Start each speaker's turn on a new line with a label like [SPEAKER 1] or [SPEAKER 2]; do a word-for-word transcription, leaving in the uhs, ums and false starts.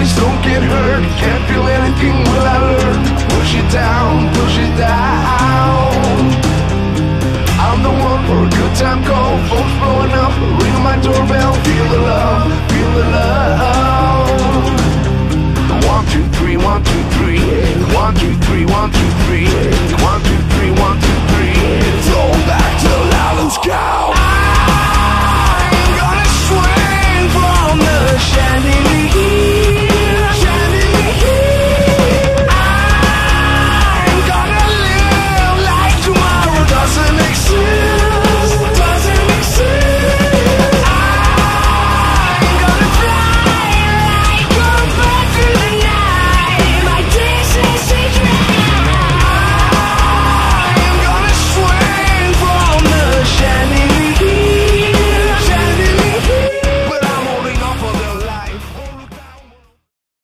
[SPEAKER 1] please don't get hurt. Can't feel anything, will I learn? Push it down, push it down. I'm the one for a good time call. Phone's blowing up, ring my doorbell. Feel the love, feel the love. One, two, three, one, two, three. One, two, three.